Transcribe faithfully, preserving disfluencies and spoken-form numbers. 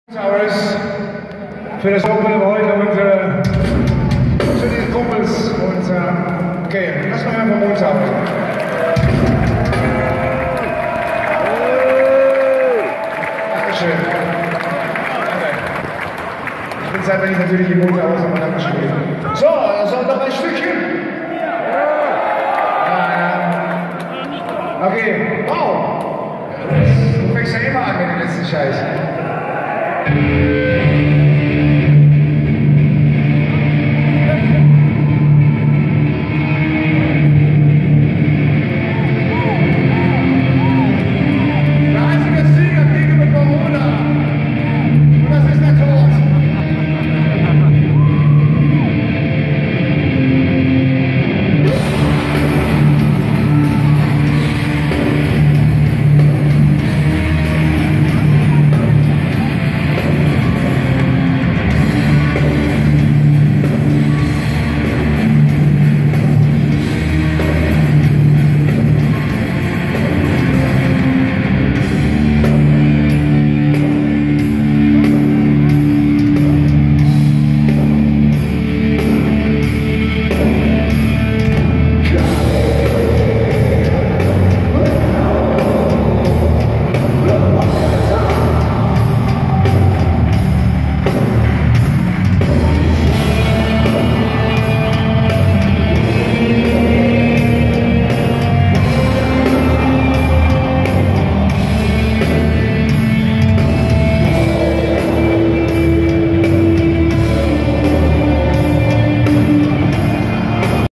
Für das Open heute und äh, für die Kumpels und äh, okay, lass mal einfach uns arbeiten. Dankeschön. Ich bin Zeit, wenn ich natürlich im Mund aus, aber Dankeschön. So, das war noch ein Stückchen. Ja, ja. Okay, wow. Du fängst ja immer an mit dem letzten Scheiß.